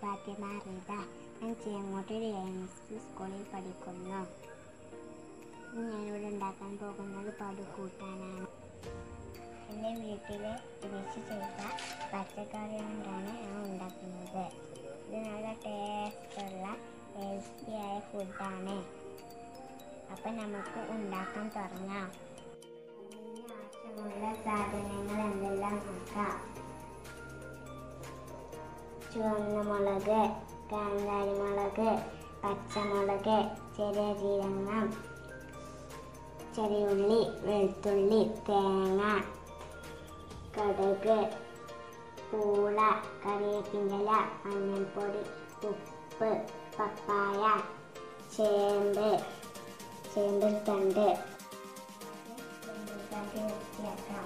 ഫാത്തിമ റിത. ഞാൻ ചേങ്ങോട്ടൂർ AMS സ്കൂളിൽ പഠിക്കുന്നു. ഞാനിവിടെ ഉണ്ടാക്കാൻ പോകുന്നത് പടുകൂട്ടാനാണ്. എൻ്റെ വീട്ടിൽ കൃഷി ചെയ്ത പച്ചക്കറി കൊണ്ടാണ് ഞാൻ ഉണ്ടാക്കുന്നത്. ഇത് നല്ല ടേസ്റ്റുള്ള ഹെൽത്തിയായ ഫുഡാണ്. അപ്പം നമുക്ക് ഉണ്ടാക്കാൻ തുടങ്ങാം. അതിന് ആവശ്യമുള്ള സാധനങ്ങൾ എന്തെല്ലാം നോക്കാം. ചുവന്ന മുളക്, കാന്താരി മുളക്, പച്ചമുളക്, ചെറിയ ജീരകം, ചെറിയുള്ളി, വെളുത്തുള്ളി, തേങ്ങ, കടുക്, പൂള, കറിവേപ്പില, മഞ്ഞൾപ്പൊടി, ഉപ്പ്, പപ്പായ, ചേമ്പ് തണ്ട് വൃത്തിയാക്കാം.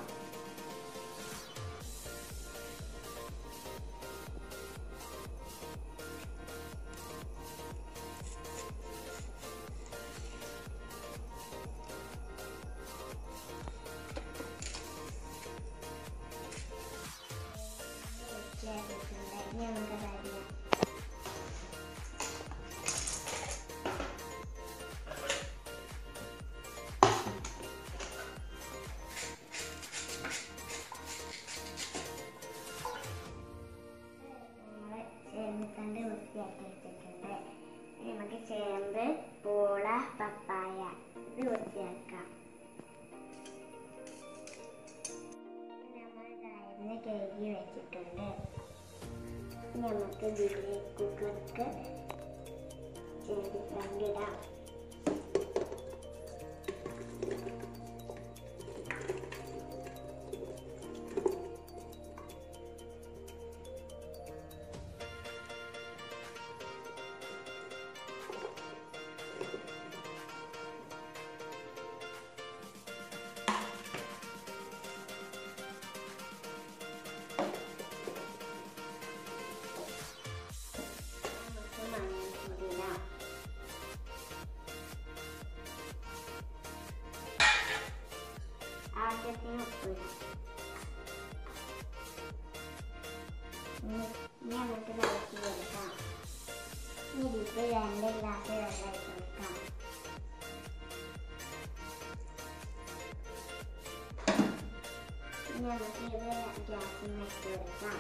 ചേമ്പ് വൃത്തിയാക്കി വെച്ചിട്ടുണ്ട്. നമുക്ക് ചേമ്പ്, പൂള, പപ്പായ ഇത് വൃത്തിയാക്കാം. നമ്മൾ ഇതായിരുന്നു കഴുകി വെച്ചിട്ടുണ്ട്. നമുക്ക് ഇതിലെ കുക്കർക്ക് ചേമ്പ് തണ്ടിടാം. ആവശ്യത്തിന് ഉപ്പിടാം. നമുക്ക് ഇളക്കി കൊടുക്കാം. ഇതിലേക്ക് 2 ഗ്ലാസ് വെള്ളം ഒഴിച്ച് കൊടുക്കാം. നമുക്ക് ഇത് ഗ്യാസിൽ വെച്ച് കൊടുക്കാം.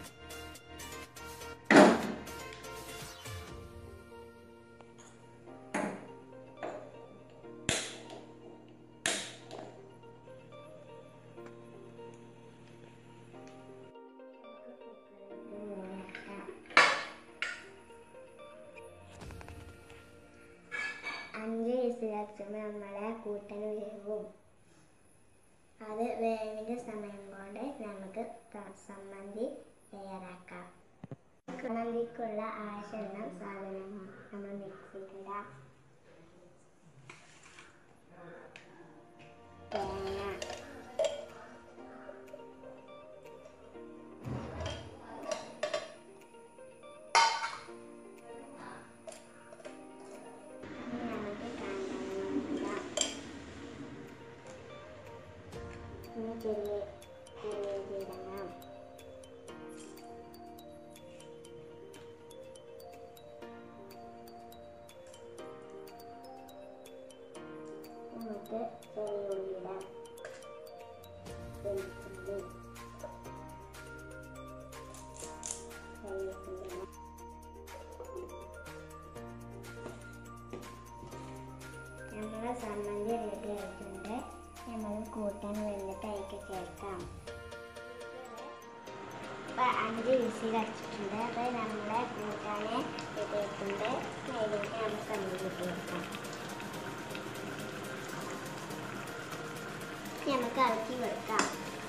നമ്മളെ കൂട്ടൻ വേവും. അത് വേവിൻ്റെ സമയം കൊണ്ട് നമുക്ക് സമ്മന്തി തയ്യാറാക്കാം. സമ്മന്തിക്കുള്ള ആവശ്യമുള്ള സാധനങ്ങൾ നമ്മൾ മിക്സിയിലിടാം. തേങ്ങ, ചെറിയ ജീരകം, നമുക്ക് ചെറിയ ഉള്ളിടാം, വെളുത്തുള്ളി, നമ്മളെ സമ്മന്തി റെഡി ആയിട്ടുണ്ട്. നമ്മൾ കൂട്ടാൻ വേണ്ടിയിട്ട് അതിലേക്ക് ചേർക്കാം. ഇപ്പം 5 വിസിൽ അടിച്ചിട്ടുണ്ട്. അപ്പോൾ നമ്മളെ കൂട്ടാൻ റെഡി ആയിട്ടുണ്ട്. അതിലേക്ക് നമ്മൾ സമ്മന്തി ഇട്ട് കൊടുക്കാം. നമുക്ക് ഇളക്കി കൊടുക്കാം.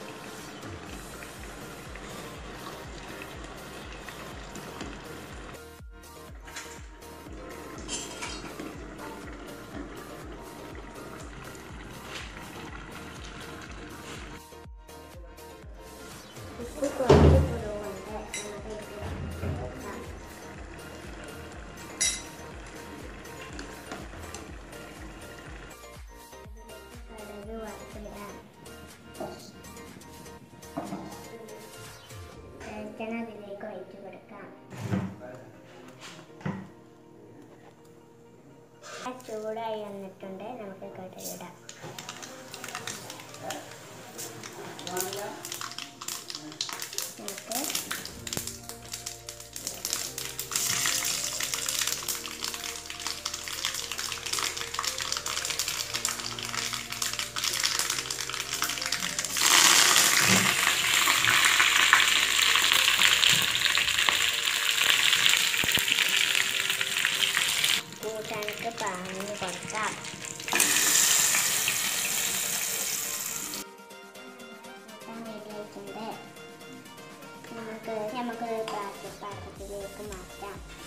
ഉപ്പ് കുറച്ച് കുറവുണ്ട്. കടുക് വറുത്തിടാം. ചൂടായി വന്നിട്ടുണ്ട്. നമുക്ക് കടുകിടാം. കൂട്ടാനൊക്കെ പറഞ്ഞു കൊടുക്കാം. റെഡിയായിട്ടുണ്ട്. നമുക്കൊരു പാത്രത്തിലേക്ക് മാറ്റാം.